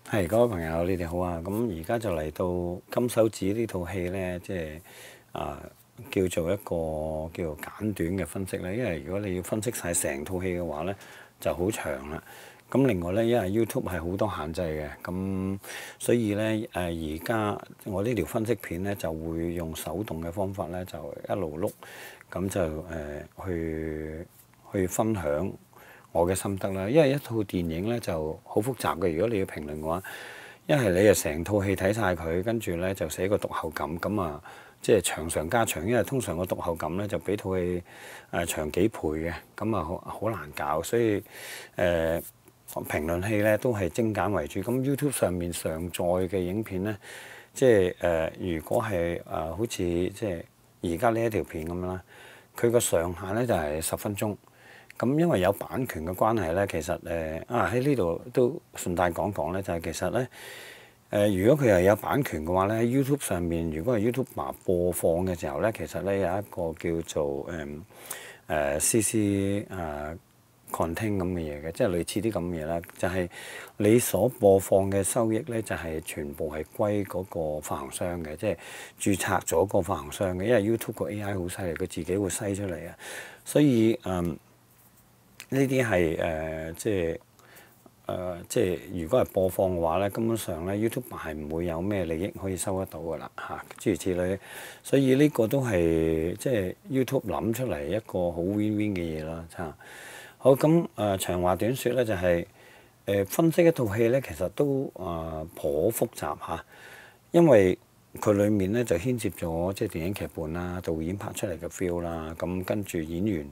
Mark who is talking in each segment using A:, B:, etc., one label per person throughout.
A: 係，各位朋友，你哋好啊！咁而家就嚟到《金手指》呢套戲呢，即係叫做一個叫做簡短嘅分析啦。因為如果你要分析晒成套戲嘅話呢，就好長啦。咁另外呢，因為 YouTube 係好多限制嘅，咁所以呢，而家我呢條分析片呢，就會用手動嘅方法呢，就一路碌，咁就去分享我嘅心得啦。因為一套電影呢就好複雜嘅，如果你要評論嘅話，一係你就成套戲睇晒佢，跟住呢就寫個讀後感，咁啊即係長上加長。因為通常個讀後感呢就比套戲長幾倍嘅，咁啊好難搞，所以評論戲呢都係精簡為主。咁 YouTube 上面上載嘅影片呢，即係如果係好似即係而家呢一條片咁樣啦，佢個上限呢就係10分鐘。咁因為有版權嘅關係呢，其實喺呢度都順帶講講呢，就係其實呢，如果佢係有版權嘅話呢，喺 YouTube 上面，如果係 YouTuber 播放嘅時候呢，其實呢有一個叫做CC content 咁嘅嘢嘅，即係類似啲咁嘅嘢啦。就係你所播放嘅收益呢，就係全部係歸嗰個發行商嘅，即係註冊咗個發行商嘅。因為 YouTube 個 AI 好犀利，佢自己會篩出嚟啊，所以呢啲係即係如果係播放嘅話咧，根本上咧 YouTube 係唔會有咩利益可以收得到㗎啦嚇，諸如此類。所以呢個都係即係 YouTube 諗出嚟一個好 win-win 嘅嘢啦，嚇。好咁長話短説咧，就係分析一套戲咧，其實都頗複雜嚇，因為佢裡面咧就牽涉咗即係電影劇本啦、導演拍出嚟嘅 feel 啦，咁跟住演員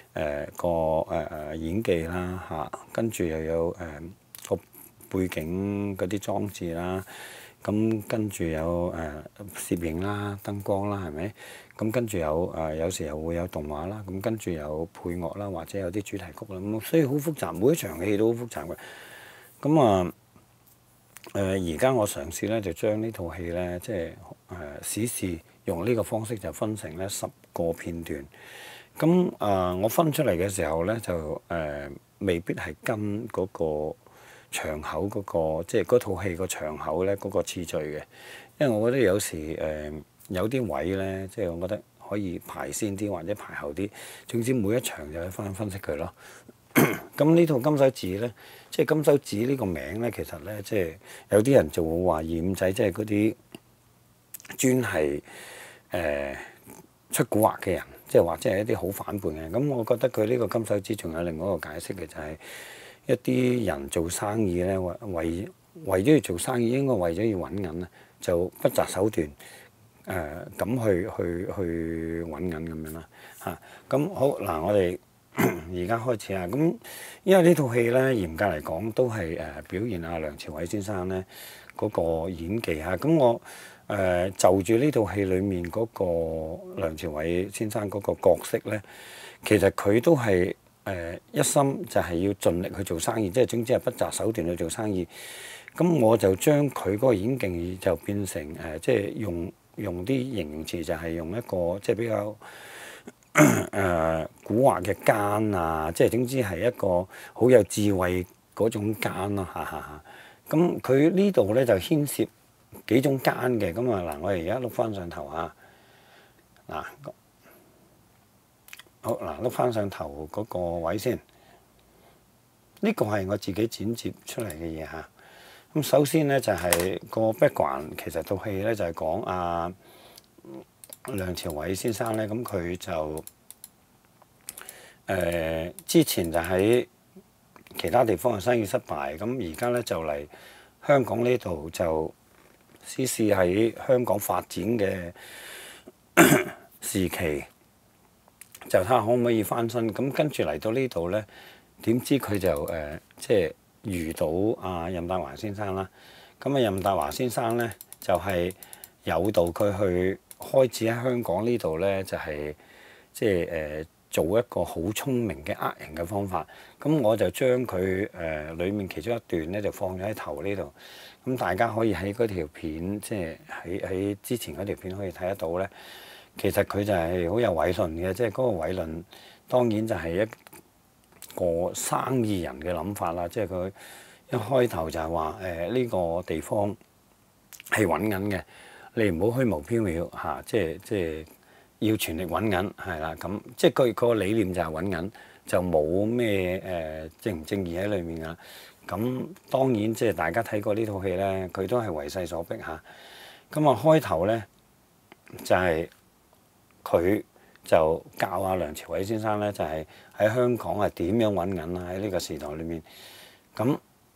A: 演技啦嚇，跟住又有個背景嗰啲裝置啦，咁跟住有攝影啦、燈光啦，係咪？咁跟住有時又會有動畫啦，咁跟住有配樂啦，或者有啲主題曲啦，咁所以好複雜，每一場戲都好複雜嘅。咁而家我嘗試咧就將呢套戲咧，即係試試用呢個方式就分成咧10個片段。咁我分出嚟嘅時候咧，就未必係跟嗰個場口嗰個，即係嗰套戲個場口咧嗰個次序嘅。因為我覺得有時有啲位咧，即係我覺得可以排先啲或者排後啲。總之每一場就去分析佢咯。咁呢套金手指咧，即係金手指呢個名咧，其實咧即係有啲人就會話二五仔，即係嗰啲專係出蠱惑嘅人。即係或者係一啲好反叛嘅，咁我覺得佢呢個金手指仲有另外一個解釋嘅，就係一啲人做生意咧，為咗要做生意，應該為咗要揾銀咧，就不擇手段咁去揾銀咁樣啦嚇。咁好嗱，我哋而家開始啊。咁因為呢套戲咧，嚴格嚟講都係表現阿梁朝偉先生咧嗰個演技嚇。咁我就住呢套戲裡面嗰個梁朝偉先生嗰個角色呢，其實佢都係一心就係要盡力去做生意，即係總之係不擇手段去做生意。咁我就將佢嗰個演技就變成即係用啲形容詞，就係用一個即係比較蠱惑嘅奸啊，即係總之係一個好有智慧嗰種奸咯，哈哈哈。咁佢呢度呢，就牽涉幾種奸嘅。咁啊嗱，我哋而家碌翻上頭啊，嗱，好嗱，碌翻上頭嗰個位先，呢個係我自己剪接出嚟嘅嘢嚇。咁首先呢，就係個 background，其實套戲呢，就係講梁朝偉先生呢，咁佢就之前就喺其他地方嘅生意失敗，咁而家呢，就嚟香港呢度就試試喺香港發展嘅時期，就睇下可唔可以翻身。咁跟住嚟到呢度呢，點知佢就即係遇到任達華先生啦。咁任達華先生呢，就係誘導佢去開始喺香港呢度呢，就係即係做一個好聰明嘅人嘅方法。咁我就將佢裡面其中一段呢，就放咗喺頭呢度。咁大家可以喺嗰條片，即係喺之前嗰條片可以睇得到呢。其實佢就係好有偉論嘅，即係嗰個偉論當然就係一個生意人嘅諗法啦。即係佢一開頭就係話呢個地方係揾緊嘅，你唔好虛無縹緲嚇，即係要全力揾緊係啦。咁即係佢個理念就係揾緊，就冇咩正唔正義喺裏面㗎。咁當然即係大家睇過呢套戲呢，佢都係為勢所逼嚇。咁啊開頭呢，就係佢就教阿梁朝偉先生呢，就係喺香港係點樣揾緊啊，喺呢個時代裏面。咁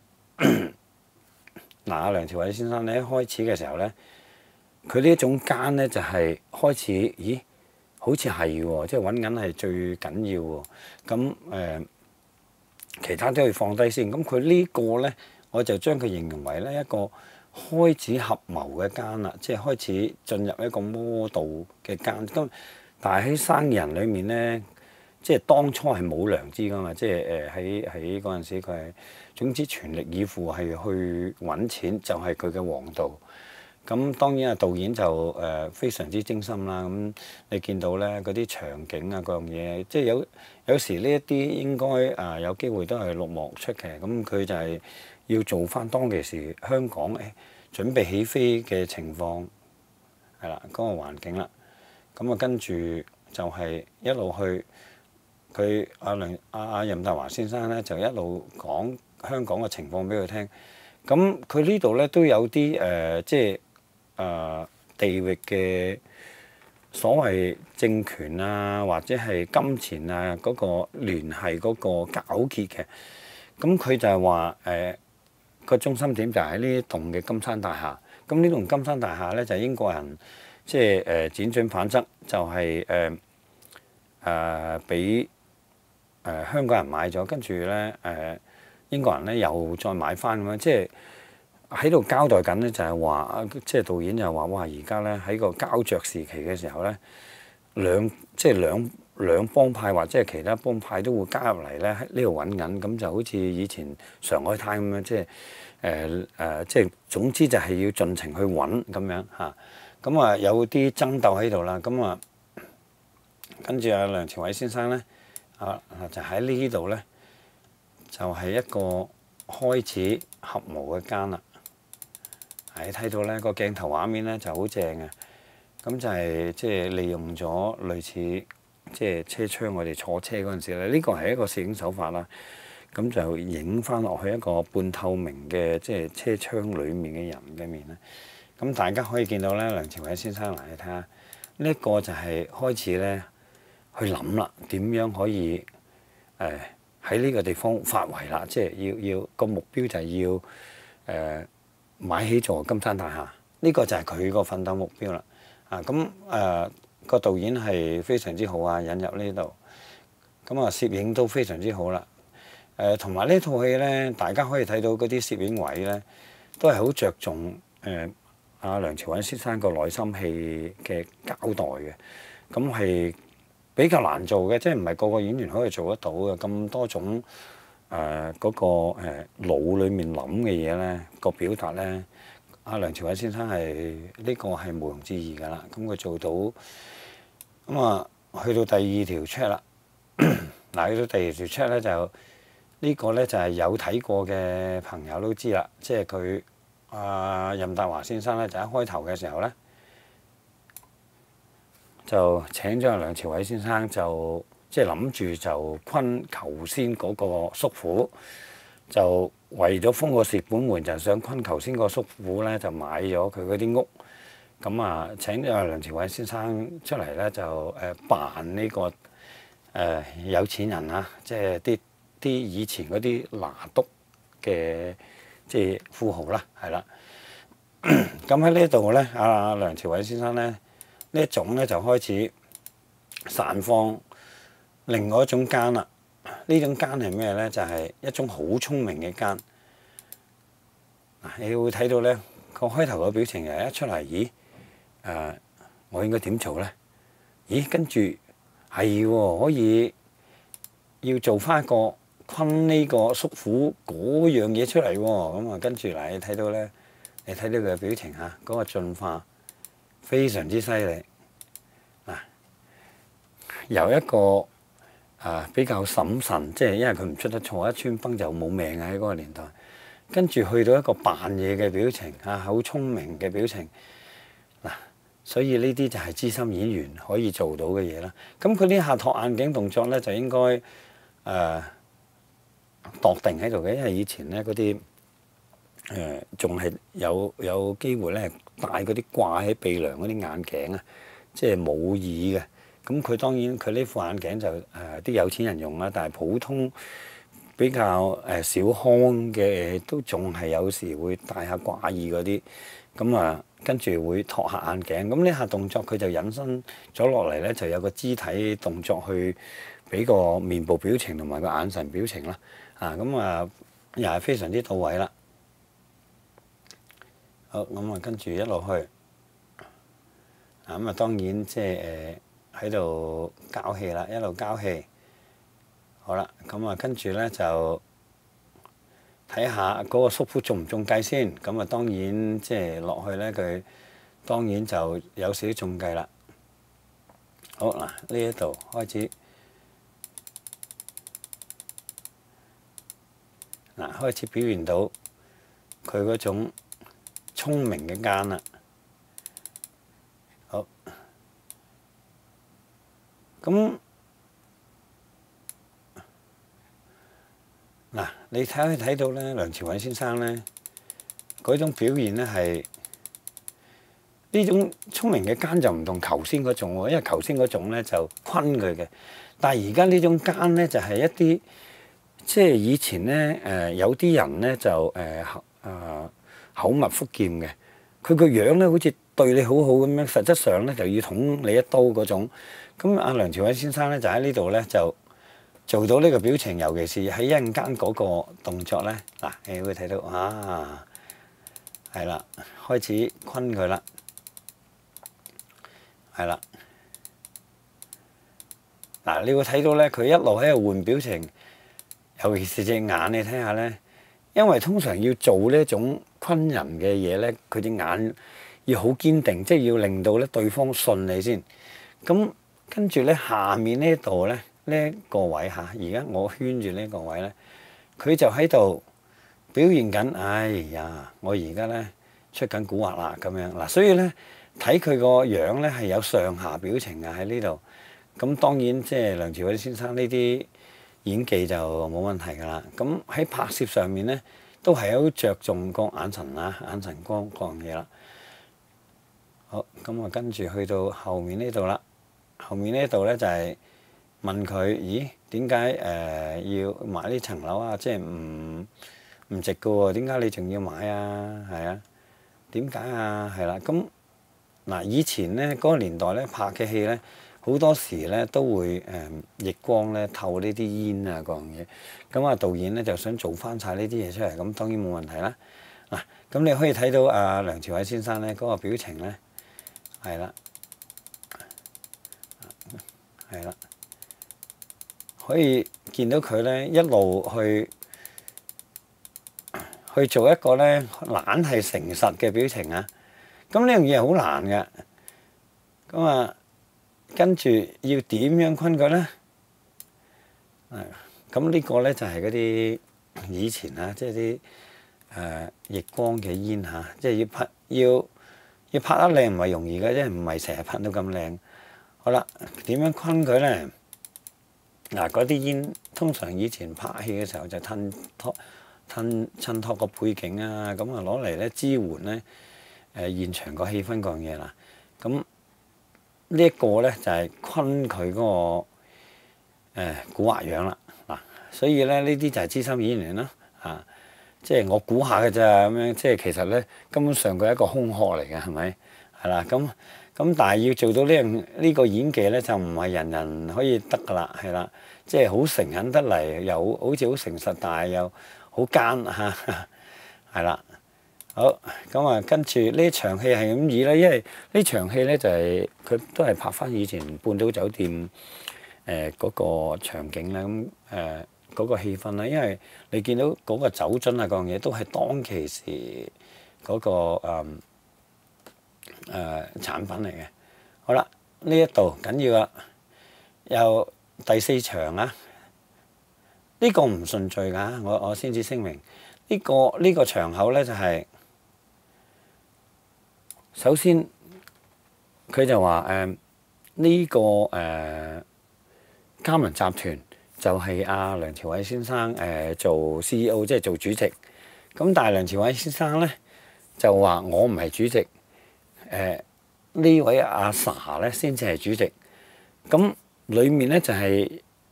A: 嗱，阿梁朝偉先生咧，一開始嘅時候咧，佢呢一種奸咧就係開始，咦，好似係喎，即係揾緊係最緊要喎。咁其他都要放低先。咁佢呢個咧，我就將佢形容為咧一個開始合謀嘅奸啦，即係開始進入一個魔道嘅奸。咁但係喺生意人裏面咧，即係當初係冇良知噶嘛，即係喺嗰陣時佢係總之全力以赴係去揾錢，就係佢嘅王道。咁當然啊，導演就非常之精心啦。咁你見到咧嗰啲場景啊，各樣嘢，即係有時呢一啲應該有機會都係綠幕出嘅。咁佢就係要做翻當其時香港準備起飛嘅情況係啦，嗰個環境啦。咁啊跟住就係一路去。佢阿任達華先生咧就一路講香港嘅情況俾佢聽，咁佢呢度咧都有啲即係地域嘅所謂政權啊，或者係金錢啊嗰個聯繫嗰個糾結嘅。咁佢就係話個中心點就喺呢棟嘅金山大廈。咁呢棟金山大廈咧就係英國人即係輾轉反側，就係俾香港人買咗，跟住咧英國人咧又再買翻咁樣，即係喺度交代緊咧，就係話即係導演就話哇，而家咧喺個膠着時期嘅時候咧，兩幫派或者係其他幫派都會加入嚟咧喺呢度揾緊，咁就好似以前上海灘咁樣，即係即係總之就係要盡情去揾咁樣嚇。咁啊有啲爭鬥喺度啦，咁啊跟住阿梁朝偉先生咧。就喺呢度咧，就係一個開始合謀嘅奸啦。你睇到咧個鏡頭畫面咧就好正嘅，咁就係即係利用咗類似即係車窗，我哋坐車嗰陣時咧，呢個係一個攝影手法啦。咁就影翻落去一個半透明嘅即係車窗裡面嘅人嘅面咧。咁大家可以見到咧，梁朝偉先生嚟，你睇下呢一個就係開始咧。去諗啦，點樣可以喺呢個地方發圍啦？即係要個目標就係要買起座金山大廈，呢個就係佢個奮鬥目標啦。咁個導演係非常之好啊，引入呢度。咁攝影都非常之好啦。同埋呢套戲咧，大家可以睇到嗰啲攝影位咧，都係好着重阿梁朝偉先生個內心戲嘅交代嘅。咁係。比較難做嘅，即係唔係個個演員可以做得到嘅，咁多種嗰個腦裡面諗嘅嘢咧，個表達咧，阿梁朝偉先生係呢個係毋庸置疑㗎啦。咁佢做到，咁去到第二條 check 啦。嗱，去到第二條 check 咧就呢個咧就係有睇過嘅朋友都知啦，即係佢任達華先生咧就一開頭嘅時候咧。就請咗阿梁朝偉先生，就即係諗住就昆求仙嗰個叔父，就為咗封個蝕本門，就想昆求仙個叔父咧就買咗佢嗰啲屋。咁請咗阿梁朝偉先生出嚟咧，就扮呢個有錢人啊，即係啲以前嗰啲拿督嘅即係富豪啦，係啦。咁喺呢度咧，阿梁朝偉先生咧。呢一種咧就開始散放另外一種奸啦。呢種奸係咩咧？就係一種好聰明嘅奸。你會睇到咧個開頭嘅表情係一出嚟，咦？我應該點做咧？咦？跟住係喎，可以要做翻一個昆呢個叔父嗰樣嘢出嚟喎。咁跟住你睇到咧，你睇到佢嘅表情嚇，嗰個進化。非常之犀利嗱，由一個比較審慎，即係因為佢唔出得錯，一穿崩就冇命嘅喺嗰個年代。 跟住去到一個扮嘢嘅表情啊，好聰明嘅表情嗱，所以呢啲就係資深演員可以做到嘅嘢啦。咁佢呢下托眼鏡動作咧就應該度定喺度嘅，因為以前咧嗰啲仲係有機會咧戴嗰啲掛喺鼻梁嗰啲眼鏡啊，即係冇耳嘅。咁佢當然佢呢副眼鏡就啲有錢人用啦，但係普通比較小康嘅都仲係有時會戴下掛耳嗰啲。咁跟住會托下眼鏡。咁呢下動作佢就引申咗落嚟咧，就有個肢體動作去俾個面部表情同埋個眼神表情啦。又係非常之到位啦。好，咁跟住一路去。當然即係喺度交戲啦，一路交戲。好啦，跟住咧就睇下嗰個叔父中唔中計先。當然即係落去咧，佢當然就有少少中計啦。好嗱，呢一度開始開始表現到佢嗰種聰明嘅奸啦。好，你睇到咧，梁朝偉先生咧嗰種表現咧係呢種聰明嘅奸就唔同頭先嗰種喎，因為頭先嗰種咧就昆佢嘅，但係而家呢種奸咧就係一啲即係以前咧有啲人咧就口蜜腹劍嘅，佢個樣咧好似對你好好咁樣，實質上咧就要捅你一刀嗰種。咁阿梁朝偉先生咧就喺呢度咧就做到呢個表情，尤其是喺一陣間嗰個動作咧，你會睇到係啦，開始昆佢啦，係啦，你會睇到咧，佢一路喺度換表情，尤其是隻眼，你睇下咧，因為通常要做呢一種昆人嘅嘢咧，佢隻眼要好堅定，即係要令到咧對方信你先。咁跟住咧，下面呢度咧。呢一個位而家我圈住呢個位咧，佢就喺度表現緊。哎呀，我而家咧出緊蠱惑啦咁樣。所以咧睇佢個樣咧係有上下表情喺呢度。咁當然即係梁朝偉先生呢啲演技就冇問題㗎啦。咁喺拍攝上面咧都係好着重個眼神眼神光嗰樣嘢啦。好，跟住去到後面呢度啦。後面呢度咧就係問佢：咦，點解要買呢層樓啊？即係唔值㗎喎？點解你仲要買啊？係啊，點解啊？係啦。以前咧嗰個年代咧拍嘅戲咧，好多時咧都會逆光咧透呢啲煙啊嗰樣嘢。導演咧就想做翻晒呢啲嘢出嚟，咁當然冇問題啦。咁你可以睇到梁朝偉先生咧嗰個表情咧，係啦，係啦。可以見到佢咧一路去做一個咧懶係誠實嘅表情啊！咁呢樣嘢係好難嘅。跟住要點樣昆佢咧？咁呢個咧就係嗰啲以前即係啲逆光嘅煙即係要拍得靚唔係容易嘅，即係唔係成日拍到咁靚。好啦，點樣昆佢咧？嗰啲煙通常以前拍戲嘅時候就襯托個背景攞嚟咧支援咧現場個氣氛嗰樣嘢啦。咁呢一個咧就係昆佢嗰個蠱惑樣啦。所以咧呢啲就係資深演員啦。即係我估下嘅咋咁樣，即係其實咧根本上佢係一個空殼嚟嘅，係咪？係啦，咁但係要做到呢個演技咧，就唔係人人可以得㗎啦，係啦，即係好誠懇得嚟，又好似好誠實，但係又好奸係啦。好，跟住呢場戲係咁意啦，因為呢場戲咧就係佢都係拍翻以前半島酒店嗰個場景啦，嗰個氣氛啦，因為你見到嗰個酒樽嗰樣嘢都係當其時嗰個產品嚟嘅。好啦，呢一度緊要啦，又第4場呢個唔順序㗎，我先至聲明。 呢個場口咧就係、首先佢就話呢個嘉文集團就係阿梁朝偉先生做 CEO， 即係做主席。咁但係梁朝偉先生咧就話我唔係主席，呢位阿 Sa 咧先至係主席。咁裡面咧就係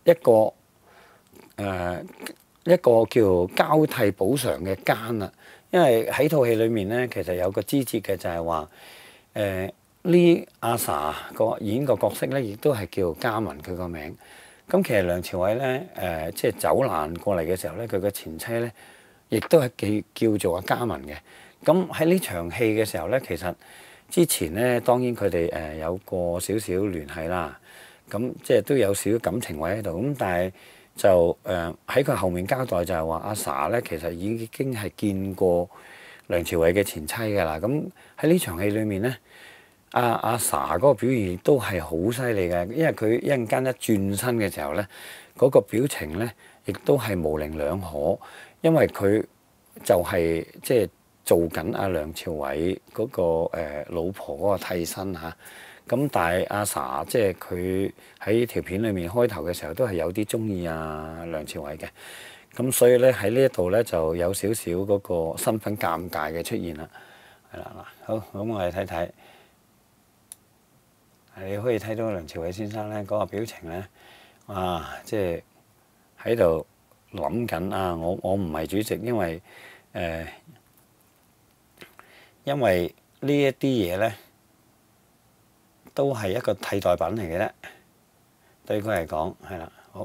A: 一個叫交替補償嘅奸啦。因為喺套戲裡面咧，其實有個枝節嘅就係話呢阿 Sa 個演個角色咧，亦都係叫嘉文佢個名。咁其實梁朝偉咧即係走難過嚟嘅時候咧，佢個前妻咧亦都係叫做阿嘉文嘅。咁喺呢場戲嘅時候咧，其實之前咧當然佢哋有過少少聯繫啦。咁即係都有少少感情位喺度。咁但係就喺佢後面交代就係話阿 Sa 咧其實已經係見過梁朝偉嘅前妻㗎啦。咁喺呢場戲裏面咧，阿 Sa 嗰個表現都係好犀利嘅，因為佢一陣間一轉身嘅時候咧，嗰個表情咧亦都係模棱兩可，因為佢就係即係做緊阿梁朝偉嗰個老婆嗰個替身嚇。咁但係阿 Sa 即係佢喺條片裏面開頭嘅時候都係有啲中意阿梁朝偉嘅。咁所以咧喺呢一度咧就有少少嗰個身份尷尬嘅出現啦。係啦嗱，好，咁我哋睇睇，你可以睇到梁朝偉先生咧嗰個表情咧，即係喺度諗緊啊！我唔係主席，因為呢一啲嘢咧都係一個替代品嚟嘅啫，對佢嚟講係啦。好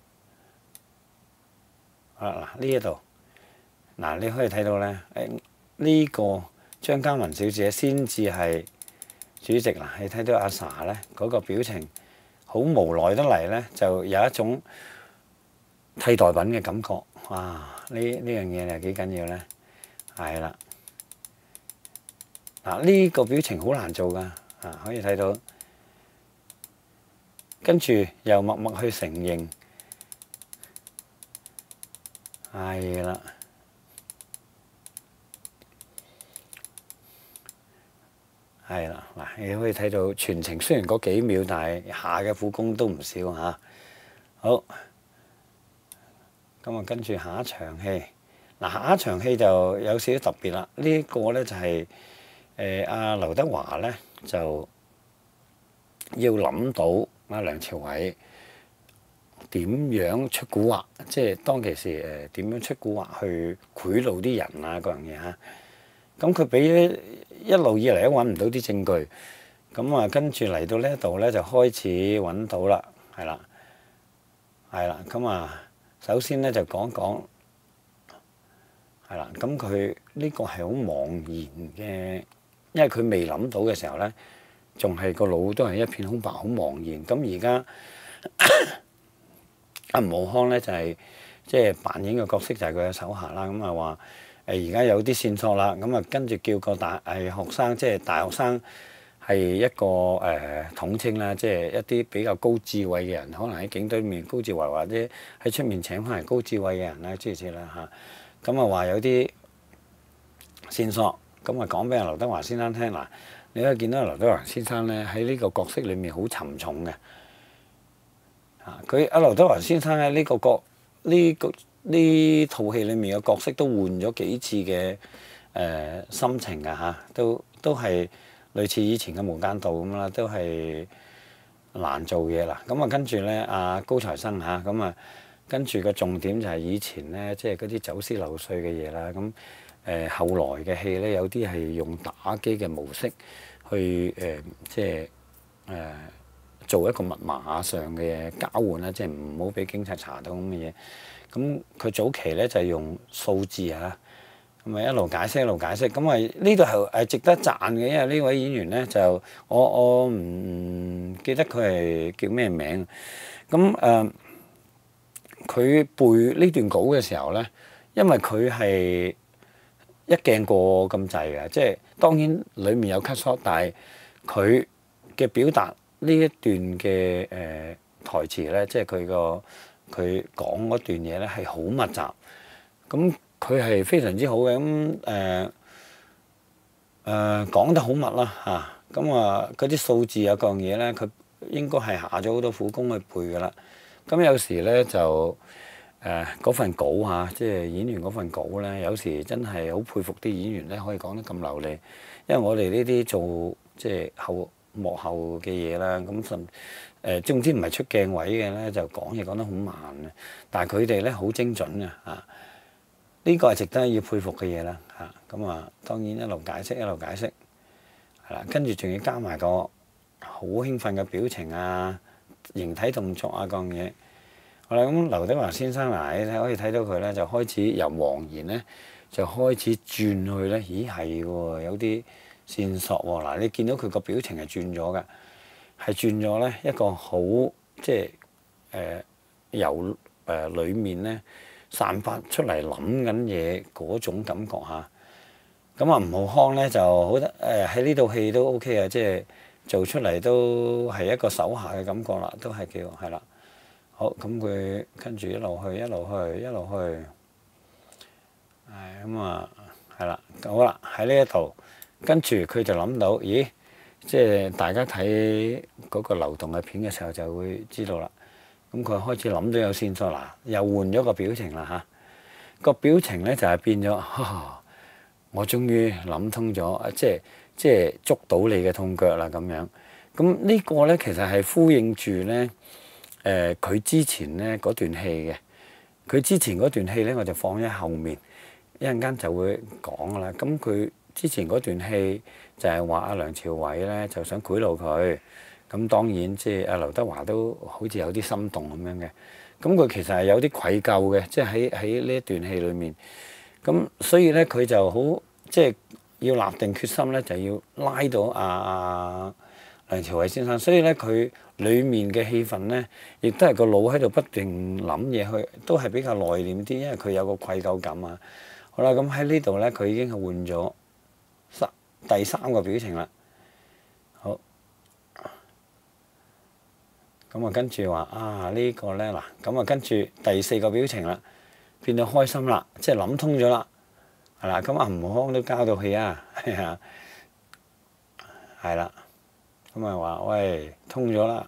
A: 啦，嗱呢一度嗱你可以睇到咧，呢個張嘉文小姐先至係主席嗱。你睇到阿 Sa 咧嗰個表情好無奈得嚟咧，就有一種替代品嘅感覺。哇！呢樣嘢係幾緊要咧？係啦，嗱呢個表情好難做㗎。可以睇到，跟住又默默去承認，係啦，係啦，嗱，你可以睇到全程雖然嗰幾秒，但係下嘅苦功都唔少嚇。好，咁啊跟住下一場戲，嗱下一場戲就有少少特別啦。呢個咧就係阿劉德華咧。就要諗到阿梁朝偉點樣出蠱惑，即係當其時點樣出蠱惑去賄賂啲人啊嗰樣嘢嚇。咁佢俾一路以嚟都揾唔到啲證據，咁啊跟住嚟到呢一度咧就開始揾到啦，係啦，係啦。咁啊首先咧就講講係啦，咁佢呢個係好茫然嘅。因為佢未諗到嘅時候咧，仲係個腦都係一片空白，好茫然。咁而家阿吳浩康咧就係即係扮演嘅角色就係佢嘅手下啦。咁啊話而家有啲線索啦，咁啊跟住叫個學生，即係大學生係一個統稱啦，即係一啲比較高智慧嘅人，可能喺警隊面高智慧，或者喺出面請翻嚟高智慧嘅人啦，諸如此類啦嚇。咁啊話有啲線索。咁啊講俾阿劉德華先生聽嗱，你可以見到劉德華先生咧喺呢個角色裏面好沉重嘅。佢阿劉德華先生喺呢套戲裏面嘅角色都換咗幾次嘅心情啊嚇，都係類似以前嘅《無間道》咁啦，都係難做嘢啦。咁啊跟住咧，阿高材生嚇，咁啊跟住個重點就係以前咧，即係嗰啲走私漏稅嘅嘢啦。咁後來嘅戲咧，有啲係用打機嘅模式去即係做一個密碼上嘅交換啦，即係唔好俾警察查到咁嘅嘢。咁佢早期咧就係用數字嚇，咁啊一路解釋一路解釋。咁啊呢度係值得讚嘅，因為呢位演員咧就我唔記得佢係叫咩名。咁佢背呢段稿嘅時候咧，因為佢係一鏡過咁滯嘅，即係當然裡面有 cut shot，但係佢嘅表達呢一段嘅台詞咧，即係佢講嗰段嘢咧係好密集。咁佢係非常之好嘅，咁講得好密啦嚇，咁嗰啲數字有各樣嘢咧，佢應該係下咗好多苦功去背噶啦。咁有時咧就嗰份稿嚇，即係演員嗰份稿咧，有時真係好佩服啲演員咧，可以講得咁流利。因為我哋呢啲做即係幕後嘅嘢啦，咁總之唔係出鏡位嘅咧，就講嘢講得好慢嘅。但係佢哋咧好精準嘅嚇，呢個係值得要佩服嘅嘢啦嚇。咁當然一路解釋一路解釋，係啦，跟住仲要加埋個好興奮嘅表情啊、形體動作啊各樣嘢。好啦，咁劉德華先生嗱，你可以睇到佢咧，就開始由黃言咧就開始轉去咧，咦係喎，有啲線索喎。嗱，你見到佢個表情係轉咗㗎，係轉咗咧一個好即係由裡面咧散發出嚟諗緊嘢嗰種感覺嚇。咁吳浩康咧就好得喺呢套戲都 OK 啊，即係做出嚟都係一個手下嘅感覺啦，都係叫係啦。好，咁佢跟住一路去，一路去，一路去，係啦，好啦，喺呢一度，跟住佢就諗到，咦，即係大家睇嗰個流動嘅片嘅時候就會知道啦。咁佢開始諗到有線索啦，又換咗個表情啦嚇，個表情咧就係變咗，我終於諗通咗，即係捉到你嘅痛腳啦咁樣。咁呢個咧其實係呼應住咧。佢之前咧嗰段戲嘅，佢之前嗰段戲咧我就放喺後面，一陣間就會講啦。咁佢之前嗰段戲就係話阿梁朝偉咧就想賄賂佢，咁當然即係阿劉德華都好似有啲心動咁樣嘅。咁佢其實係有啲愧疚嘅，即係喺呢一段戲裏面。咁所以咧佢就好即係要立定決心咧，就要拉到阿梁朝偉先生。所以咧佢裡面嘅氣氛咧，亦都係個腦喺度不斷諗嘢，去都係比較內斂啲，因為佢有個愧疚感啊。好啦，咁喺呢度咧，佢已經係換咗第三個表情啦。好，咁跟住話呢個咧嗱，咁跟住第四個表情啦，變到開心啦，即係諗通咗啦，係啦。咁吳浩康都交到戲啊，係啦。咁話喂，通咗啦，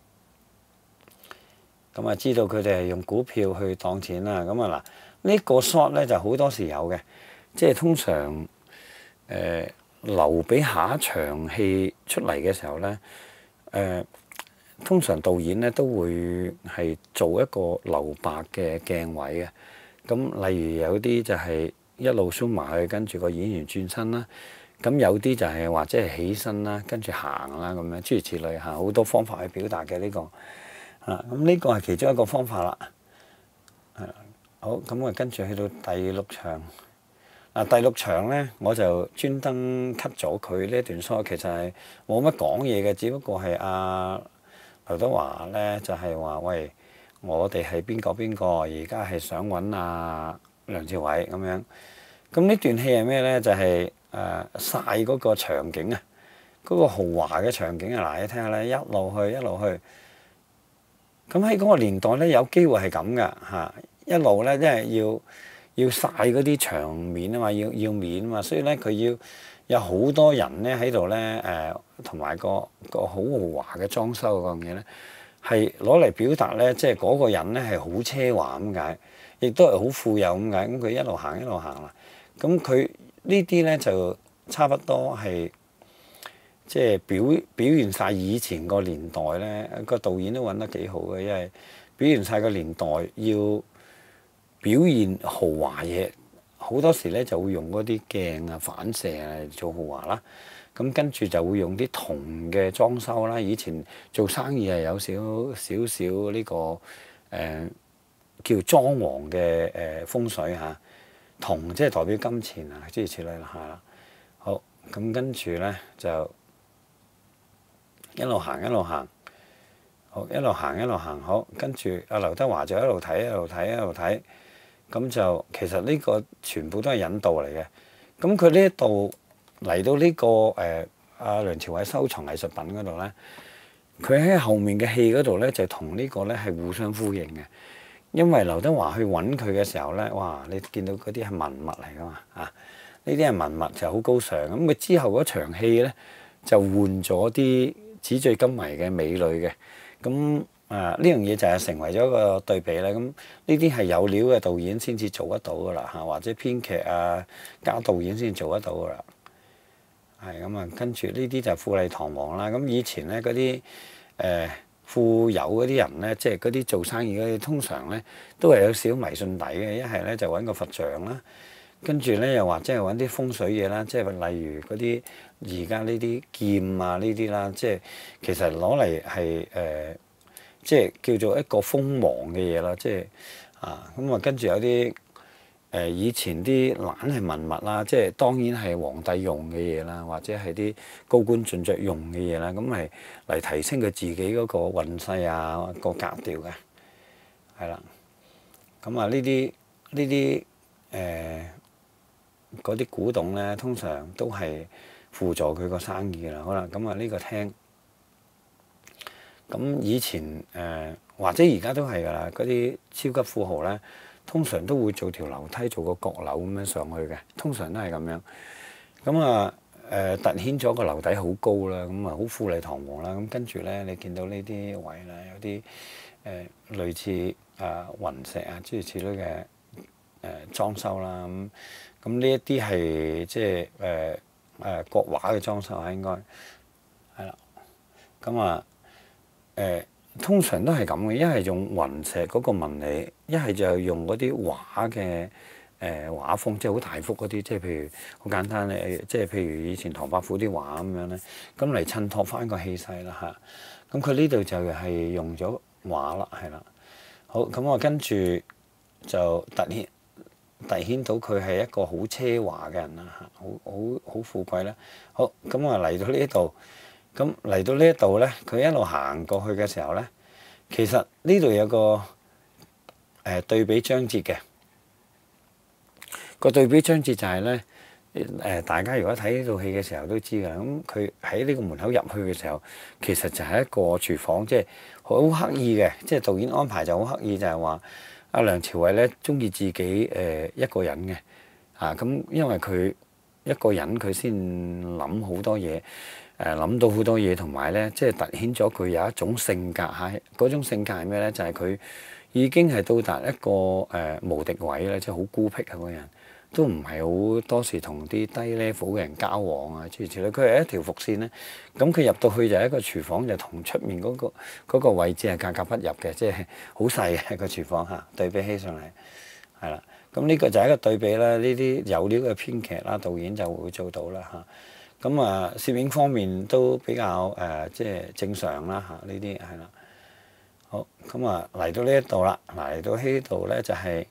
A: 咁知道佢哋係用股票去當錢啦。咁嗱，呢個 shot 咧就好多時有嘅，即係通常留俾下一場戲出嚟嘅時候咧，通常導演咧都會係做一個留白嘅鏡位嘅。咁例如有啲就係一路 zoom 埋去，跟住個演員轉身啦。咁有啲就係或者係起身啦，跟住行啦咁樣，諸如此類嚇，好多方法去表達嘅呢個。咁呢個係其中一個方法啦。好，咁我跟住去到第六場。第六場咧，我就專登 cut 咗佢呢一段 shot，其實係冇乜講嘢嘅，只不過係劉德華咧就係話：喂，我哋係邊個邊個，而家係想揾梁朝偉咁樣。咁呢段戲係咩咧？就係晒嗰個場景啊，嗰個豪華嘅場景啊！嗱，你睇下咧，一路去一路去。咁喺嗰個年代咧，有機會係咁噶嚇，一路咧，即係要晒嗰啲場面啊嘛，要面啊嘛，所以咧佢要有好多人咧喺度咧同埋個好豪華嘅裝修嗰樣嘢咧，係攞嚟表達咧，即係嗰個人咧係好奢華咁解，亦都係好富有咁解。咁佢一路行一路行啦，咁佢呢啲咧就差不多係即係表現晒以前個年代咧，個導演都揾得幾好嘅，因為表現晒個年代要表現豪華嘢，好多時咧就會用嗰啲鏡啊反射嚟做豪華啦。咁跟住就會用啲銅嘅裝修啦。以前做生意係有少少呢個叫裝潢嘅風水嚇。銅即係代表金錢啊，諸如此類啦，係啦。好，咁跟住咧就一路行一路行，好一路行一路行，好跟住阿劉德華就一路睇一路睇一路睇，咁就其實呢個全部都係引導嚟嘅。咁佢呢一度嚟到呢個阿梁朝偉收藏藝術品嗰度咧，佢喺後面嘅戲嗰度咧就同呢個咧係互相呼應嘅。 因為劉德華去揾佢嘅時候咧，哇！你見到嗰啲係文物嚟噶嘛啊？呢啲係文物就好高尚。咁佢之後嗰場戲咧就換咗啲紙醉金迷嘅美女嘅。咁呢樣嘢就係成為咗個對比啦。咁呢啲係有料嘅導演先至做得到噶啦嚇，或者編劇啊加導演先做得到噶啦。係咁啊，跟住呢啲就富麗堂皇啦。咁以前咧嗰啲富有嗰啲人咧，即係嗰啲做生意嗰啲，通常咧都係有少少迷信底嘅。一係咧就揾個佛像啦，跟住咧又或者係揾啲風水嘢啦，即係例如嗰啲而家呢啲劍啊呢啲啦，即係其實攞嚟係即係叫做一個鋒芒嘅嘢啦，即係咁啊，跟住有啲以前啲懶係文物啦，即係當然係皇帝用嘅嘢啦，或者係啲高官進爵用嘅嘢啦，咁係嚟提升佢自己嗰個運勢啊個格調嘅，係啦。咁啊呢啲嗰啲古董咧，通常都係輔助佢個生意啦。好啦，咁啊呢個廳，咁以前或者而家都係㗎啦，嗰啲超級富豪咧。通常都會做條樓梯，做個閣樓咁樣上去嘅，通常都係咁樣。咁啊突顯咗個樓底好高啦，咁啊好富麗堂皇啦。咁跟住咧，你見到呢啲位咧有啲類似雲石啊諸如此類嘅裝修啦。咁呢一啲係即係國畫嘅裝修啊，應該係啦。咁啊通常都係咁嘅，一係用雲石嗰個紋理，一係就用嗰啲畫嘅畫風，即係好大幅嗰啲，即係譬如好簡單即係譬如以前唐伯虎啲畫咁樣咧，咁嚟襯托翻個氣勢啦嚇。咁佢呢度就係用咗畫啦，係啦。好，咁我跟住就突顯到佢係一個好奢華嘅人啦嚇，好富貴啦。好，咁啊嚟到呢度。咁嚟到呢一度咧，佢一路行過去嘅時候咧，其實呢度有個對比章節嘅。個對比章節就係咧大家如果睇呢套戲嘅時候都知㗎。咁佢喺呢個門口入去嘅時候，其實就係一個廚房，即係好刻意嘅，即係導演安排就好刻意，就係話阿梁朝偉咧中意自己一個人嘅咁，因為佢一個人佢先諗好多嘢。諗到好多嘢，同埋咧，即係突顯咗佢有一種性格嚇。嗰種性格係咩咧？就係佢已經係到達一個無敵位咧，即係好孤僻啊！個人都唔係好多時同啲低 level 嘅人交往啊，諸如此類。佢係一條伏線咧。咁佢入到去就係一個廚房，就同出面嗰個位置係格格不入嘅，即係好細嘅個廚房嚇。對比起上嚟係啦。咁呢個就係一個對比啦。呢啲有料嘅編劇啦、導演就會做到啦嚇。咁啊，攝影方面都比較即係正常啦嚇，呢啲係啦。好，咁啊嚟到呢一度啦，嚟到呢度咧就係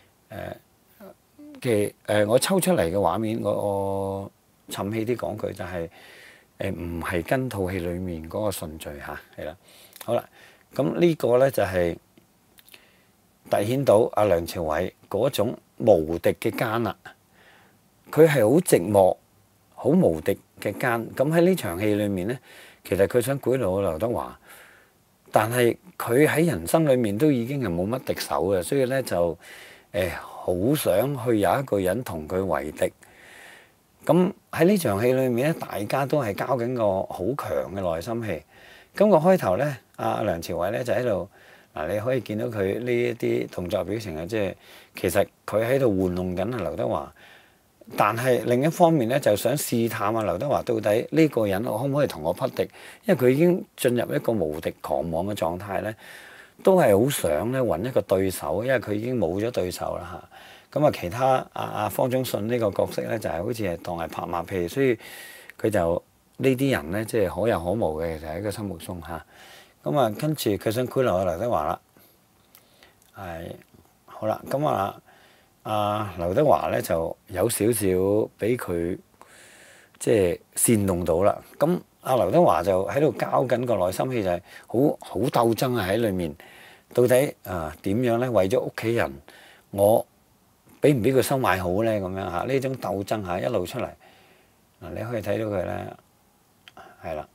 A: 我抽出嚟嘅畫面，我沉氣啲講句就係唔係跟套戲裡面嗰個順序嚇，係啦。好啦，咁呢個咧就係凸顯到阿梁朝偉嗰種無敵嘅奸啦。佢係好寂寞。好無敵嘅奸，咁喺呢場戲裏面咧，其實佢想賄賂劉德華，但係佢喺人生裏面都已經係冇乜敵手嘅，所以咧就好想去有一個人同佢為敵。咁喺呢場戲裏面咧，大家都係交緊個好強嘅內心戲。咁個開頭咧，阿梁朝偉咧就喺度你可以見到佢呢一啲動作表情啊，即係其實佢喺度玩弄緊阿劉德華。但係另一方面咧，就想試探下劉德華到底呢個人可唔可以同我匹敵？因為佢已經進入一個無敵狂妄嘅狀態咧，都係好想咧揾一個對手，因為佢已經冇咗對手啦嚇。咁其他阿方中信呢個角色咧，就係好似係當係拍馬屁，所以佢就呢啲人咧，即係可有可無嘅，其實喺佢心目中嚇。跟住佢想賄賂阿劉德華啦，係好啦，劉德華咧就有少少俾佢即係煽動到啦。咁劉德華就喺度交緊個內心戲，就係好鬥爭喺裏面。到底點樣咧？為咗屋企人，我俾唔俾佢收買好咧？咁樣嚇呢種鬥爭一路出嚟你可以睇到佢咧係啦，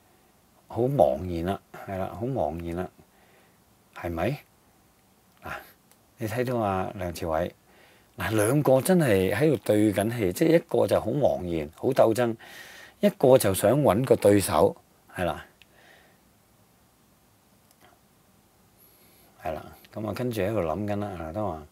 A: 好茫然啦，係啦，好茫然啦，係咪你睇到梁朝偉嗱，兩個真係喺度對緊戲，即係一個就好茫然、好鬥爭，一個就想揾個對手，係啦，係啦，咁跟住喺度諗緊啦，劉德華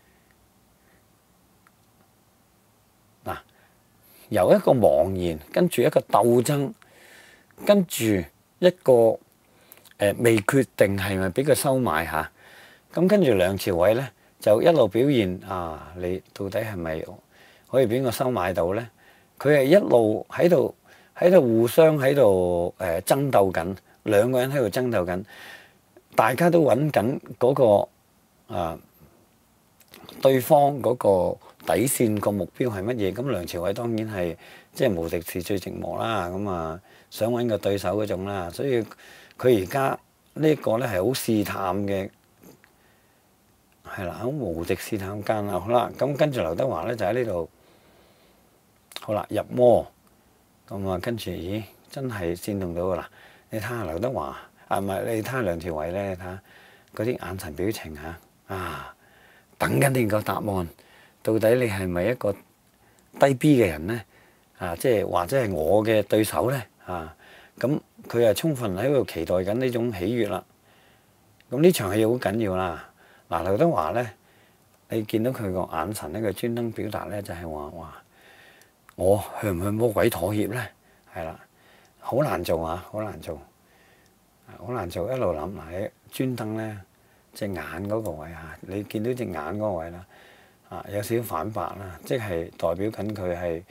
A: 嗱，由一個茫然，跟住一個鬥爭，跟住一個未決定係咪俾佢收買下，咁跟住梁朝偉呢，就一路表現你到底係咪可以俾我收買到呢？佢係一路喺度互相喺度爭鬥緊，兩個人喺度爭鬥緊，大家都揾緊嗰個對方嗰個底線個目標係乜嘢？咁梁朝偉當然係即係無敵是最寂寞啦，咁想揾個對手嗰種啦，所以佢而家呢個呢係好試探嘅。係啦，好無敵試探間啦，好啦，咁跟住劉德華咧就喺呢度，好啦入魔，咁跟住咦真係煽動到噶啦！你睇下劉德華唔係你睇下梁朝偉咧，你睇下嗰啲眼神表情等緊你個答案，到底你係咪一個低 B 嘅人咧？即係或者係我嘅對手咧？咁佢係充分喺度期待緊呢種喜悅啦。咁呢場戲好緊要啦。嗱，劉德華咧，你見到佢個眼神咧，佢專登表達咧就係話我向唔向魔鬼妥協咧？係啦，好難做好難做，好難做。一路諗嗱，專登咧隻眼嗰個位你見到隻眼嗰個位啦，有少少反白啦，即係代表緊佢係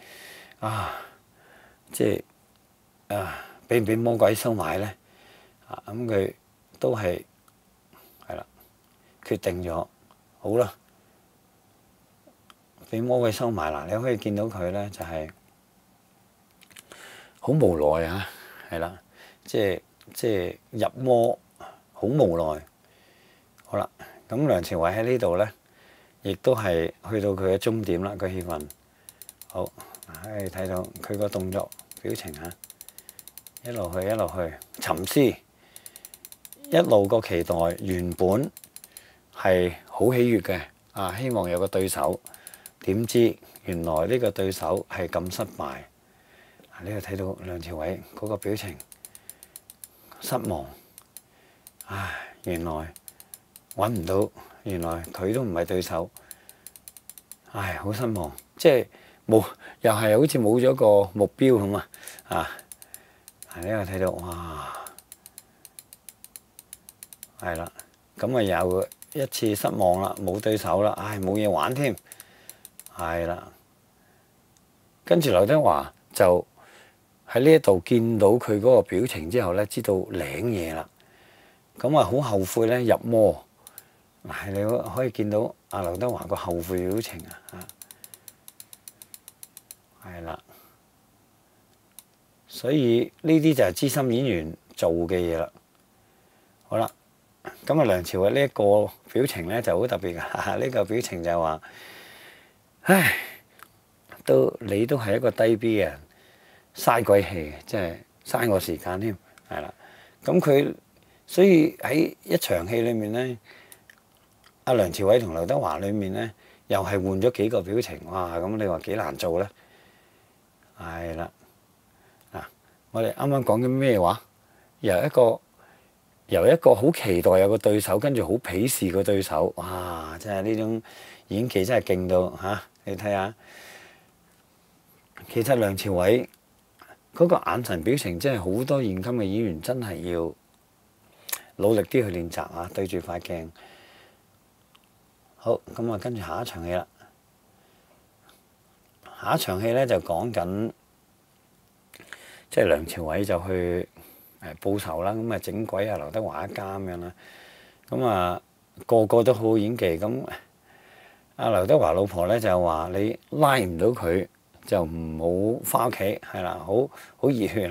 A: 即係俾唔俾魔鬼收買咧？咁佢都係。決定咗，好啦，俾魔鬼收埋啦。你可以見到佢咧，就係好無奈係啦，即係入魔好無奈。好啦，咁梁朝偉喺呢度咧，亦都係去到佢嘅終點啦。個氣氛好，可以睇到佢個動作表情一路去沉思，一路個期待原本係好喜悅嘅，希望有個對手，點知原來呢個對手係咁失敗。你又睇到梁朝偉嗰個表情，失望。原來揾唔到，原來佢都唔係對手。好失望，即係冇，又係好似冇咗個目標咁你又睇到，哇，係啦，咁又一次失望啦，冇對手啦，冇嘢玩添，係啦。跟住劉德華就喺呢一度見到佢嗰個表情之後咧，知道領嘢啦，咁好後悔咧入魔。你可以見到劉德華個後悔表情係啦。所以呢啲就係資深演員做嘅嘢啦。好啦。咁梁朝偉呢一個表情咧就好特別㗎，呢個表情就係話，你都係一個低 B 嘅人，嘥鬼氣，即係嘥我時間添，係啦。咁佢所以喺一場戲裏面咧，梁朝偉同劉德華裏面咧，又係換咗幾個表情，哇！咁你話幾難做咧？係啦，我哋啱啱講緊咩話？由一個好期待有個對手，跟住好鄙視個對手，哇！真係呢種演技真係勁到你睇下，其實梁朝偉嗰個眼神表情真係好多現今嘅演員真係要努力啲去練習對住塊鏡。好，咁跟住下一場戲啦。下一場戲咧就講緊，即係梁朝偉就去報仇啦，咁整鬼劉德華一家咁樣啦，咁個個都好好演技。咁劉德華老婆咧就話你拉唔到佢就唔好返屋企，係啦，好熱血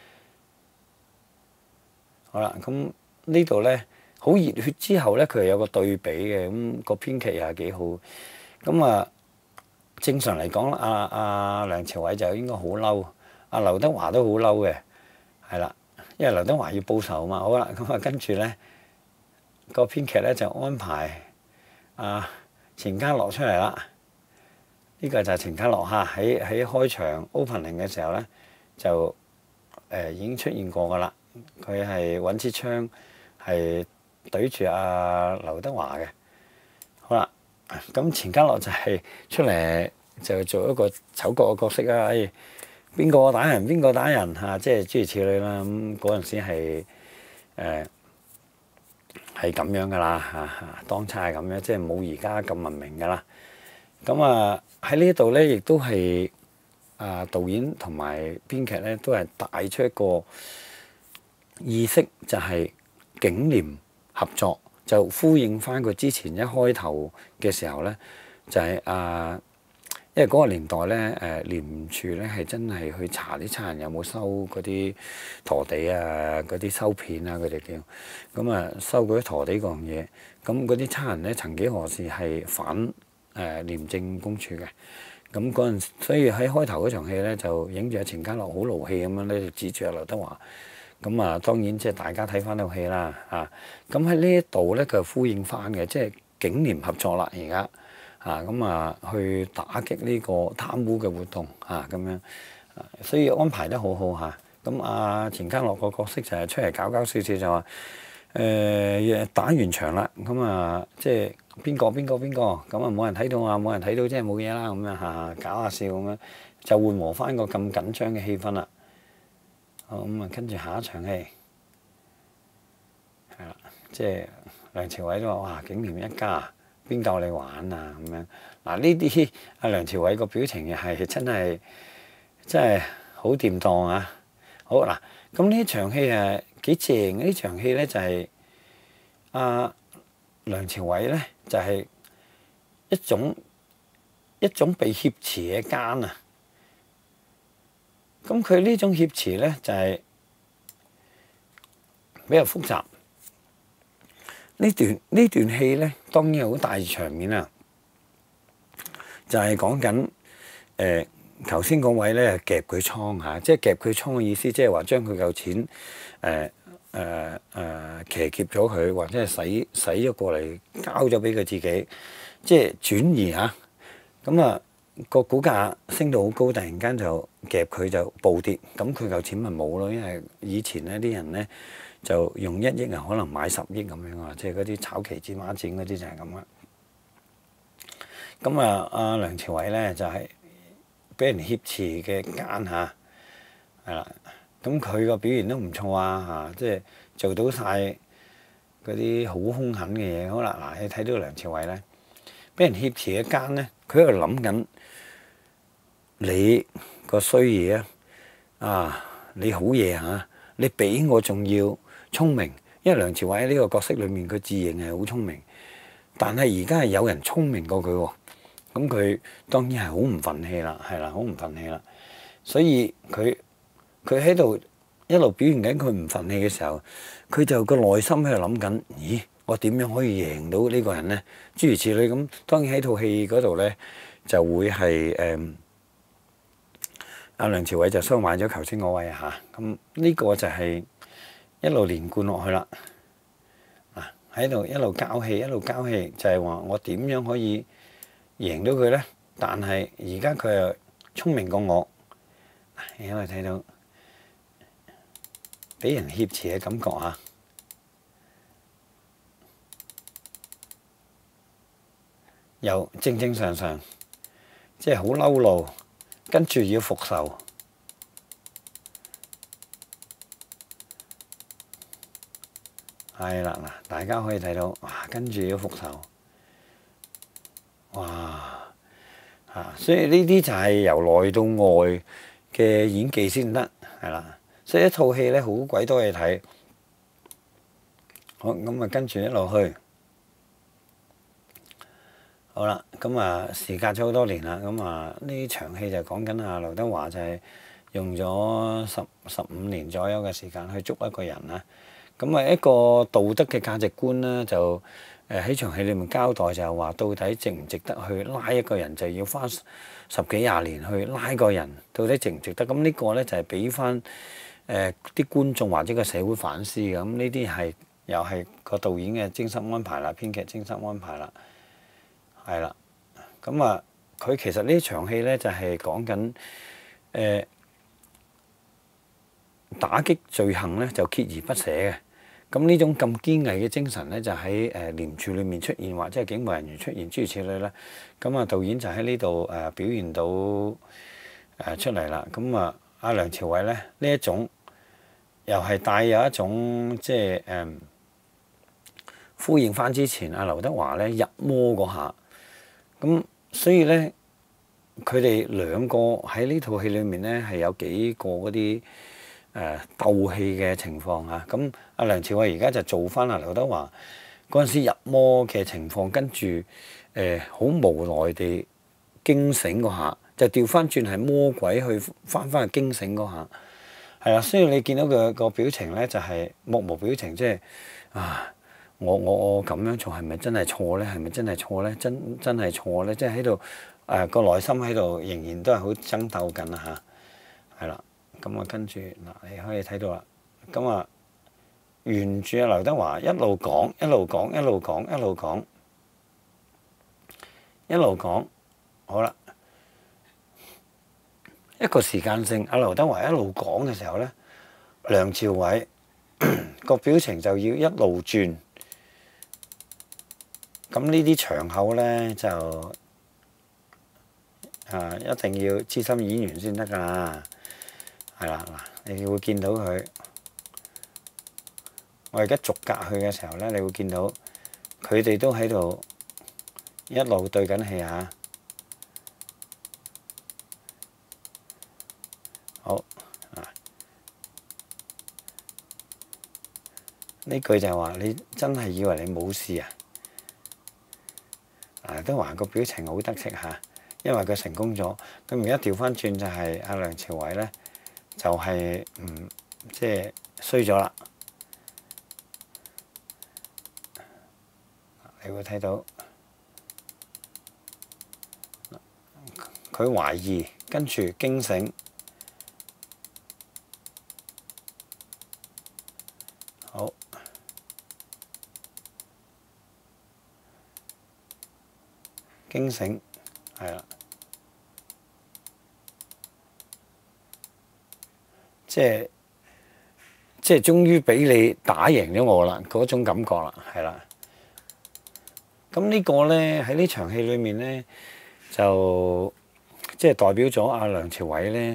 A: 好啦，咁呢度咧好熱血之後咧，佢係有個對比嘅，咁個編劇又係幾好。咁正常嚟講，梁朝偉就應該好嬲，劉德華都好嬲嘅，係啦。因為劉德華要報仇嘛，好啦，咁跟住咧個編劇咧就安排錢嘉樂出嚟啦。呢個就係錢嘉樂嚇，喺開場 opening 嘅時候咧，就已經出現過噶啦。佢係揾支槍係對住阿劉德華嘅。好啦，咁錢嘉樂就係出嚟就做一個丑角嘅角色啊！邊個打人邊個打人嚇，即係諸如此類啦。咁嗰陣時係咁樣噶啦嚇，當差係咁樣，即係冇而家咁文明噶啦。咁喺呢度咧，亦都係導演同埋編劇咧，都係帶出一個意識，就係警廉合作，就呼應翻佢之前一開頭嘅時候咧，就係因為嗰個年代咧，廉署咧係真係去查啲差人有冇收嗰啲陀地啊、嗰啲收片啊，佢哋叫咁收嗰啲陀地嗰樣嘢。咁嗰啲差人咧，曾幾何時係反廉政公署嘅。咁嗰陣，所以喺開頭嗰場戲咧，就影住阿錢嘉樂好勞氣咁樣咧，就指住阿劉德華。咁當然即係大家睇翻套戲啦咁喺呢一度咧，佢呼應翻嘅，即係警廉合作啦，而家。去打擊呢個貪污嘅活動咁樣，所以安排得好好嚇。咁錢嘉樂個角色就係出嚟搞笑笑，就話打完場啦，即係邊個，冇人睇到冇人睇到即係冇嘢啦，咁樣搞下笑咁樣，就緩和翻個咁緊張嘅氣氛啦。好，跟住下一場戲係啦，即係梁朝偉都話：哇，警廉一家。邊夠你玩啊？咁樣呢啲阿梁朝偉個表情又係真係好掂當啊！好咁呢場戲幾正。呢場戲咧就係梁朝偉咧就係一種被挾持嘅奸啊！咁佢呢種挾持咧就係比較複雜。呢段戲咧，當然係好大場面啦，就係講緊頭先嗰位咧夾佢倉即係夾佢倉嘅意思，即係話將佢嚿錢騎劫咗佢，或者係使咗過嚟交咗俾佢自己，即係轉移個股價升到好高，突然間就夾佢就暴跌，咁佢嚿錢咪冇咯，因為以前呢啲人咧。就用1億可能買10億咁樣即係嗰啲炒期指孖展嗰啲就係咁啦。咁阿梁朝偉咧就係俾人挾持嘅奸係啦。咁佢個表現都唔錯即係做到晒嗰啲好兇狠嘅嘢。好啦，你睇到梁朝偉咧，俾人挾持嘅奸咧，佢喺度諗緊你個衰嘢你好嘢你比我仲要聰明，因為梁朝偉喺呢個角色裏面，佢自認係好聰明，但係而家係有人聰明過佢喎，咁佢當然係好唔憤氣啦，好唔憤氣啦。所以佢喺度一路表現緊佢唔憤氣嘅時候，佢就個內心喺度諗緊：咦，我點樣可以贏到呢個人呢？諸如此類咁。當然喺套戲嗰度呢，就會係阿梁朝偉就收買咗頭先嗰位咁呢個就係一路連貫落去啦。喺度一路交戲，就係話我點樣可以贏到佢呢？但係而家佢又聰明過我，因為睇到俾人挾持嘅感覺又正正常常，即係好嬲怒，跟住要復仇。係啦，大家可以睇到，跟住要復仇，所以呢啲就係由內到外嘅演技先得，係啦。所以一套戲咧好鬼多嘢睇。好，咁跟住一路去。好啦，時隔咗好多年啦，呢場戲就講緊劉德華就係用咗15年左右嘅時間去捉一個人啦。一個道德嘅價值觀咧，就喺場戲裏面交代就係話，到底值唔值得去拉一個人，就要花10幾20年去拉個人，到底值唔值得？咁呢個咧就係俾翻啲觀眾或者個社會反思嘅。咁呢啲係又係個導演嘅精心安排啦，編劇精心安排啦。 係啦。咁啊，佢其實呢場戲咧就係講緊打擊罪行咧就鍥而不捨嘅。咁呢種咁堅毅嘅精神咧，就喺廉署裏面出現，或者係警務人員出現諸如此類啦。咁啊，導演就喺呢度表現到出嚟啦。咁啊，阿梁朝偉咧呢一種又係帶有一種即係呼應翻之前阿劉德華咧入魔嗰下。咁所以咧，佢哋兩個喺呢套戲裏面咧係有幾個嗰啲鬥氣嘅情況啊。咁阿梁朝偉而家就做翻阿劉德華嗰陣時入魔嘅情況，跟住好無奈地驚醒嗰下，就調翻轉係魔鬼去翻去驚醒嗰下，係啦。所以你見到佢個表情咧就係目無表情，即係我咁樣做係咪真係錯咧？係咪真係錯咧？真係錯咧？即係喺度個內心喺度仍然都係好爭鬥緊啊嚇，係啦。咁啊跟住嗱，你可以睇到啦。咁啊沿住阿劉德華一路講一路講一路講一路講一路講，好啦，一個時間性，阿劉德華一路講嘅時候咧，梁朝偉個表情就要一路轉。咁呢啲場口咧就一定要資深演員先得㗎啦，係啦嗱，你會見到佢。我而家逐格去嘅時候咧，你會見到佢哋都喺度一路對緊戲嚇。好呢句就係話你真係以為你冇事啊？劉德華個表情好得戚嚇，因為佢成功咗。咁而家調翻轉就係阿梁朝偉咧，就係即係衰咗啦。你會睇到佢懷疑，跟住驚醒，好驚醒，係啦，即係終於俾你打贏咗我啦，嗰種感覺啦，係啦。咁呢個咧喺呢場戲裏面咧，就即係代表咗阿梁朝偉咧，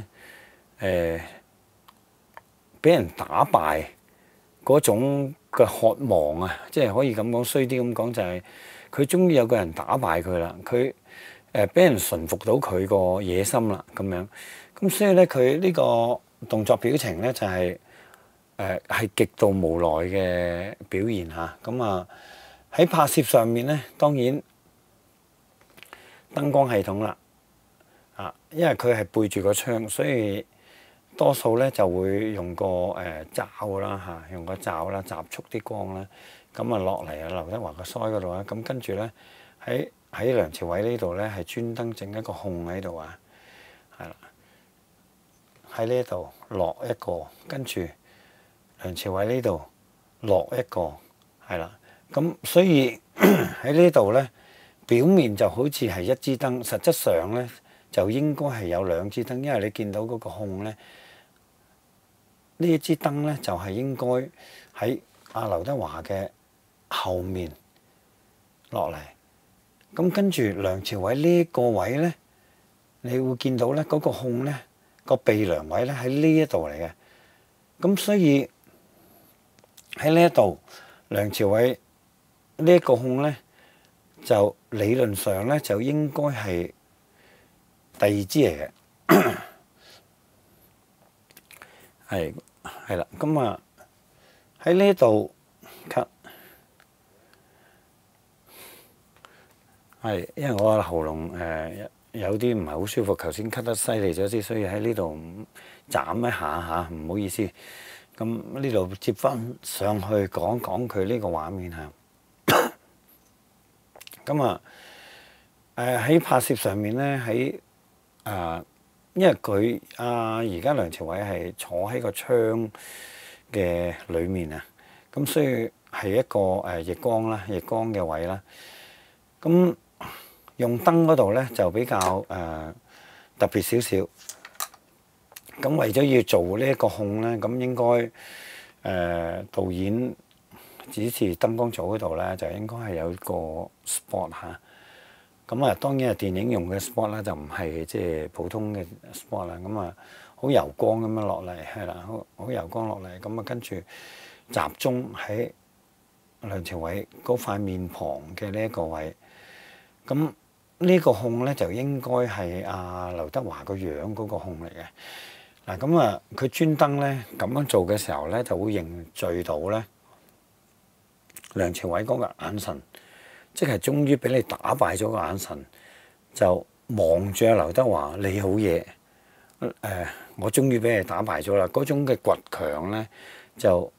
A: 俾人打敗嗰種嘅渴望啊！即係可以咁講，衰啲咁講就係佢終於有個人打敗佢啦，佢俾人馴服到佢個野心啦，咁樣。咁所以咧，佢呢個動作表情咧就係係極度無奈嘅表現嚇。咁啊〜喺拍攝上面咧，當然燈光系統啦，因為佢係背住個窗，所以多數咧就會用個罩啦嚇，用個罩啦，集束啲光啦，咁啊落嚟啊劉德華個腮嗰度啊，咁跟住咧喺梁朝偉呢度咧係專登整一個控喺度啊，係啦，喺呢度落一個，跟住梁朝偉呢度落一個，係啦。咁所以喺呢度咧，表面就好似係一支燈，實質上咧就應該係有兩支燈，因為你見到嗰個控咧，呢一支燈咧就係應該喺阿劉德華嘅後面落嚟。咁跟住梁朝偉呢個位咧，你會見到咧嗰個控咧個鼻梁位咧喺呢一度嚟嘅。咁所以喺呢一度梁朝偉呢一個控咧，就理論上咧就應該係第二支嚟嘅，係啦。咁啊喺呢度 cut， 係因為我個喉嚨有啲唔係好舒服，頭先 cut 得犀利咗啲，所以喺呢度斬一下嚇，唔好意思。咁呢度接翻上去講講佢呢個畫面嚇。咁啊喺拍攝上面咧，喺因為佢而家梁朝偉係坐喺個窗嘅裏面啊，咁所以係一個逆光啦，逆光嘅位啦。咁用燈嗰度咧就比較特別少少。咁為咗要做呢一個控咧，咁應該導演指示燈光組嗰度咧，就應該係有個 spot 嚇。咁啊，當然係電影用嘅 spot 啦，就唔係即係普通嘅 spot 啦。咁啊，好柔光咁樣落嚟，係啦，好柔光落嚟。咁啊，跟住集中喺梁朝偉嗰塊面龐嘅呢一個位。咁呢個控咧就應該係阿劉德華個樣嗰個控嚟嘅。嗱，咁啊，佢專登咧咁樣做嘅時候咧，就會凝聚到咧梁朝偉嗰個眼神。即係終於俾你打敗咗個眼神，就望住阿劉德華，你好嘢，我終於俾你打敗咗啦！嗰種嘅倔強咧，就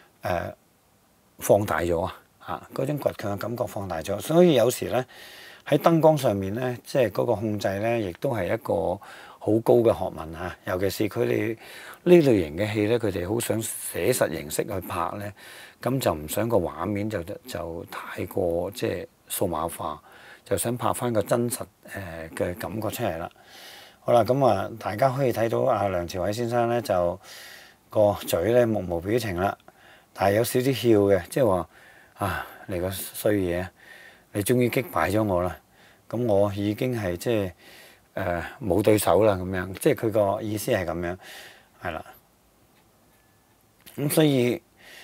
A: 放大咗啊！嗰種倔強嘅感覺放大咗，所以有時咧喺燈光上面咧，即係嗰個控制咧，亦都係一個好高嘅學問嚇。尤其是佢哋呢類型嘅戲咧，佢哋好想寫實形式去拍咧，咁就唔想個畫面就太過即係數碼化，就想拍翻個真實嘅感覺出嚟啦。好啦，咁啊，大家可以睇到阿梁朝偉先生咧，就個嘴咧目無表情啦，但係有少少笑嘅，即係話啊，你個衰嘢，你終於擊敗咗我啦！咁我已經係即係冇對手啦，咁樣，即係佢個意思係咁樣，係啦。咁所以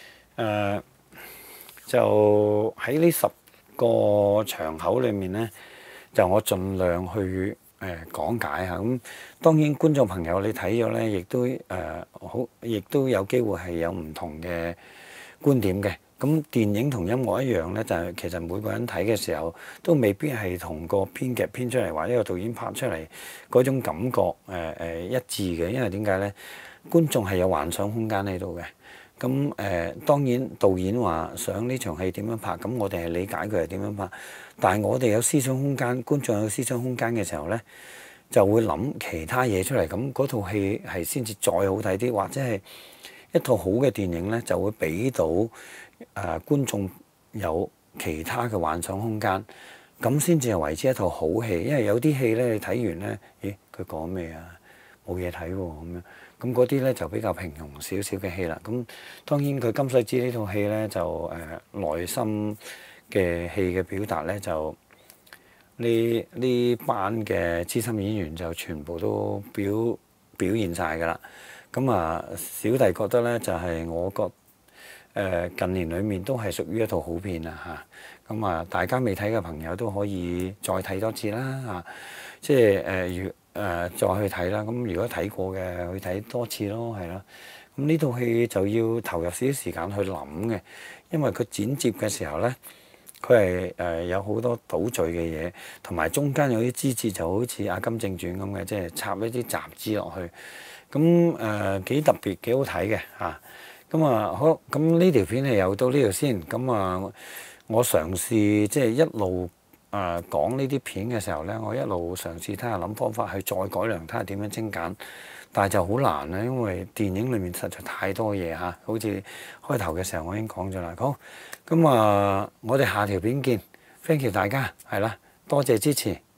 A: 就喺呢10個場口裏面咧，就我盡量去講解下。咁當然觀眾朋友你睇咗咧，亦都亦都有機會係有唔同嘅觀點嘅。咁電影同音樂一樣咧，就係其實每個人睇嘅時候都未必係同個編劇編出嚟，或者個導演拍出嚟嗰種感覺一致嘅。因為點解咧？觀眾係有幻想空間喺度嘅。咁當然導演話想呢場戲點樣拍，咁我哋係理解佢係點樣拍。但係我哋有思想空間，觀眾有思想空間嘅時候咧，就會諗其他嘢出嚟。咁嗰套戲係先至再好睇啲，或者係一套好嘅電影咧，就會俾到觀眾有其他嘅幻想空間，咁先至係為之一套好戲。因為有啲戲咧，你睇完咧，咦佢講咩啊？冇嘢睇喎咁樣。咁嗰啲咧就比較平庸少少嘅戲啦。咁當然佢金水寺呢套戲咧就內心嘅戲嘅表達咧，就呢班嘅資深演員就全部都表現晒㗎啦。咁啊，小弟覺得咧就係我覺近年裡面都係屬於一套好片啊嚇。咁啊，大家未睇嘅朋友都可以再睇多次啦嚇。即係再去睇啦。咁如果睇過嘅，去睇多次咯，係啦。咁呢套戲就要投入少少時間去諗嘅，因為佢剪接嘅時候咧，佢係有好多倒敍嘅嘢，同埋中間有啲枝節就好似《阿甘正傳》咁嘅，即係插一啲雜誌落去。咁幾特別，幾好睇嘅嚇。咁好，咁呢條片係有到呢度先。咁我嘗試即係一路講呢啲片嘅時候咧，我一路嘗試睇下諗方法去再改良，睇下點樣精簡。但係就好難啦，因為電影裡面實在太多嘢嚇。好似開頭嘅時候我已經講咗啦。好，咁我哋下條片見。Thank you 大家，係啦，多謝支持。